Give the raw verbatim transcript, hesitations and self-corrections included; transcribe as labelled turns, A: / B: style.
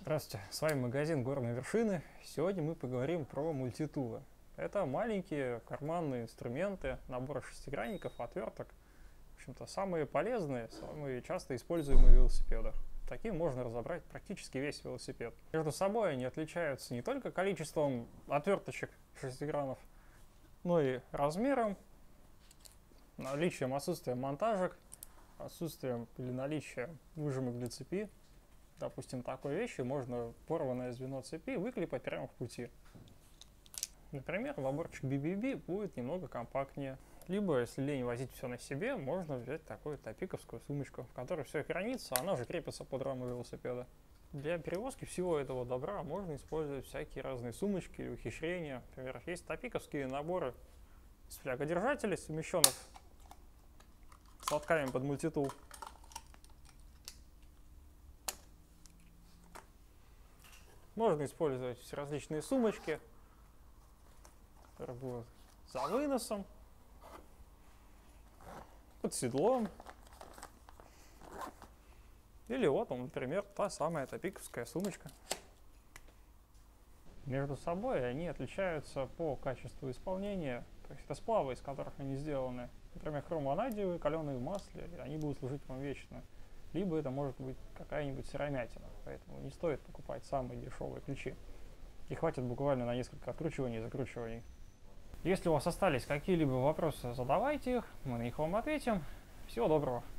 A: Здравствуйте, с вами магазин Горные Вершины. Сегодня мы поговорим про мультитулы. Это маленькие карманные инструменты, набор шестигранников, отверток. В общем-то, самые полезные, самые часто используемые в велосипедах. Таким можно разобрать практически весь велосипед. Между собой они отличаются не только количеством отверточек шестигранов, но и размером, наличием, отсутствием монтажек, отсутствием или наличием выжимок для цепи. Допустим, такой вещи можно порванное звено цепи выклепать прямо в пути. Например, наборчик би би би будет немного компактнее. Либо, если лень возить все на себе, можно взять такую топиковскую сумочку, в которой все хранится, она же крепится под раму велосипеда. Для перевозки всего этого добра можно использовать всякие разные сумочки или ухищрения. Например, есть топиковские наборы с флягодержателей, совмещенных с лотками под мультитул. Можно использовать различные сумочки, которые будут за выносом, под седлом. Или вот, например, та самая топиковская сумочка. Между собой они отличаются по качеству исполнения. То есть это сплавы, из которых они сделаны. Например, хромванадиевые, каленые в масле, и они будут служить вам вечно. Либо это может быть какая-нибудь сыромятина, поэтому не стоит покупать самые дешевые ключи. И хватит буквально на несколько откручиваний и закручиваний. Если у вас остались какие-либо вопросы, задавайте их, мы на них вам ответим. Всего доброго!